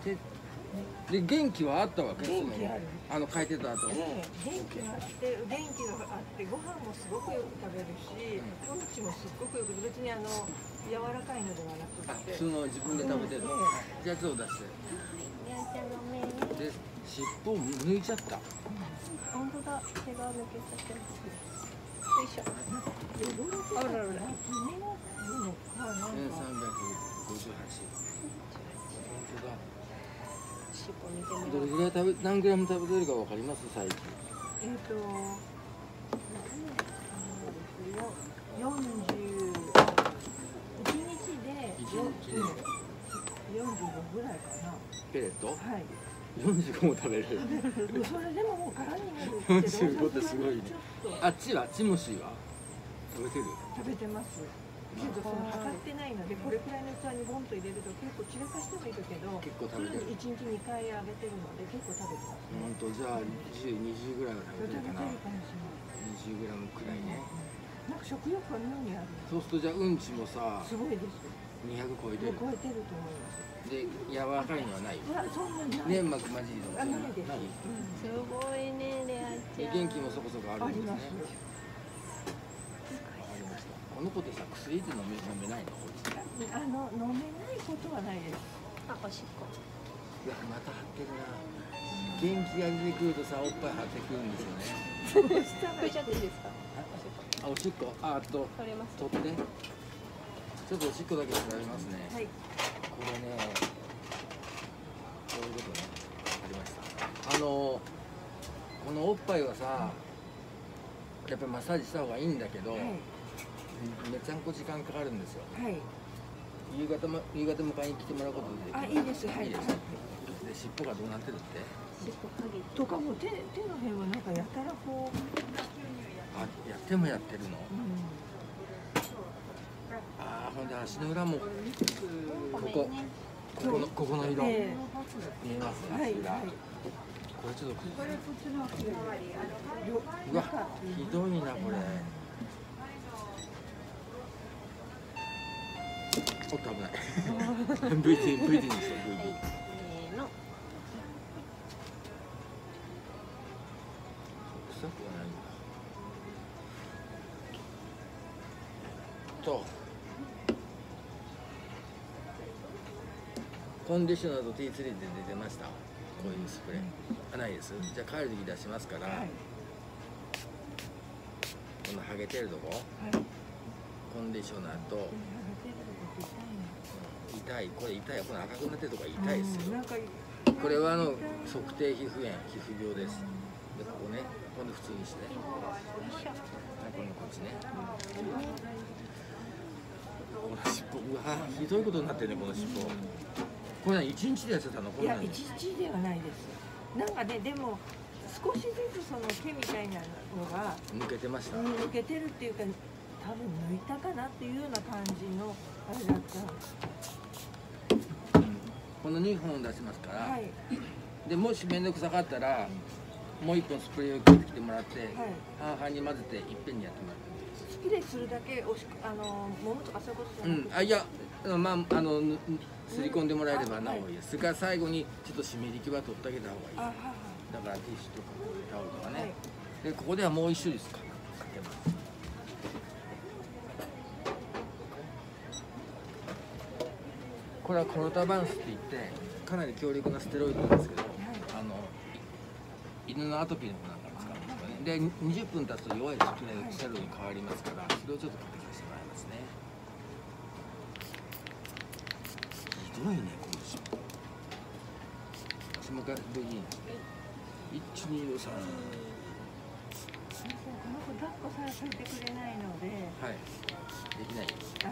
で元気はあったわけ？ 元気ある。 書いてた後。 元気があって、ご飯もすごくよく食べるし、うんちもすっごくよく、別に柔らかいのではなくて。 普通の自分で食べてる。じゃあ手を出して。で、尻尾を抜いちゃった。 本当だ、毛が抜けちゃってる。よいしょ。あららら。 1358。本当だ。 尻尾見てみどよう。 れぐらい何グラム食べてるかわかります？最近。 41日で45ぐらいかな。 ペレット？ はい。 45も食べる。 それでももう空になるけど。 45ってすごいね。あっちはチモシーは食べてる？ 食べてます。けど測ってないので、これくらいの器にボンと入れると結構散らかしてもいいけど、 結構食べてる。 1日2回あげてるので結構食べてます。 本当じゃあ20ぐらいは食べてるかな。20グラムくらいね。 なんか食欲は妙にある。 そうするとじゃあうんちもさ、 すごいです。 200超えてる。 超えてると思います。 で柔らかいのはない。 いや、そんなにない。 粘膜混じりの。 ないです。 すごいね、レアちゃん。 元気もそこそこあるんですね。この子ってさ、薬って飲めないの？ 飲めないことはないです。 あ、おしっこ。 いや、また張ってるな。元気が出てくるとさ、おっぱい張ってくるんですよね。 これちゃっていいですか？ あ、おしっこ。あと取れます。 取って。ちょっとおしっこだけ調べますね。 はい。 これね、こういうことね。ありました。このおっぱいはさ、やっぱりマッサージした方がいいんだけど、めちゃんこ時間かかるんですよ。 はい。 夕方迎えに来てもらうことで。 あ、いいです。はい。 で、尻尾がどうなってるって？ 尻尾影とかも手の辺はなんかやたらこう。 あ、手もやってるの？ああ、ほんで足の裏もここの色見えますね。足裏。これちょっとうわ、ひどいなこれ。おっと危ない。VT にした。 せーの。 臭くはないんだ。とコンディショナーと T3 で出てました。こういうスプレー。ないです。じゃあ帰る時出しますから。このハゲてるとこ。コンディショナーと。痛い、これ痛い、この赤くなってるとこ痛いですよ。これは測定皮膚炎、皮膚病です。で、ここね、今度普通にして。このこっちね。この尻尾、うわ、ひどいことになってるね、この尻尾。これ一日でやってたの？ いや、一日ではないです。なんかね、でも少しずつその毛みたいなのが抜けてました。 抜けてるっていうか、多分抜いたかなっていうような感じのあれだった。 この2本出しますから、でもし面倒くさかったら、もう1本スプレーを買ってきてもらって、半々に混ぜていっぺんにやってもらってもいいです。 スプレーするだけ揉むとかそういうことじゃなくて、 あ、いや、まあすり込んでもらえればなおいいです。それから最後にちょっと湿り気は取ってあげた方がいい。だからティッシュとかタオルとかね。でここではもう1種類かけます。これはコロタバンスって言ってかなり強力なステロイドなんですけど、犬のアトピーの子なんかに使うんですよね。で20分経つと弱いステロイドに変わりますから、それをちょっとかけさせてもらいますね。ひどいねこの尻尾。下からでいいんですね。123。 この子抱っこさせてくれないので、 はい、できない。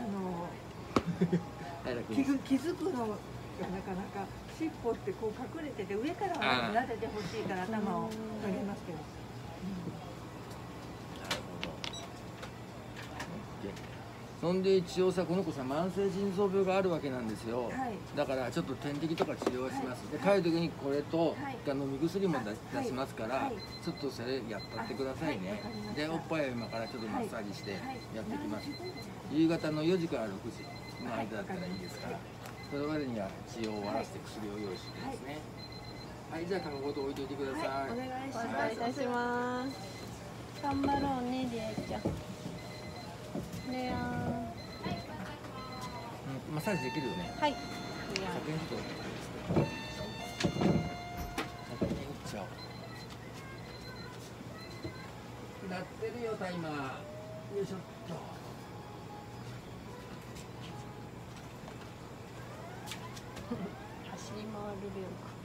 気づくのがなかなか尻尾ってこう隠れてて、上からは撫でてほしいから頭を下げますけど。 なるほど。そんで一応さ、この子さ慢性腎臓病があるわけなんですよ。だからちょっと点滴とか治療はします。で帰る時にこれと飲み薬も出しますから、ちょっとそれやったってくださいね。でおっぱいを今からちょっとマッサージしてやっていきます。夕方の4時から6時の間だったらいいですから、それまでには治療を終わらせて薬を用意して。 しいですね。はい、じゃあかごと置いといてください。 はい、お願いします。 お願いいたします。頑張ろうね、りえちゃん。レアン。 マッサージできるよね。 はい。 先にちょっと。先に行っちゃおう。なってるよ、タイマー。よいしょっと。 走り回る量か。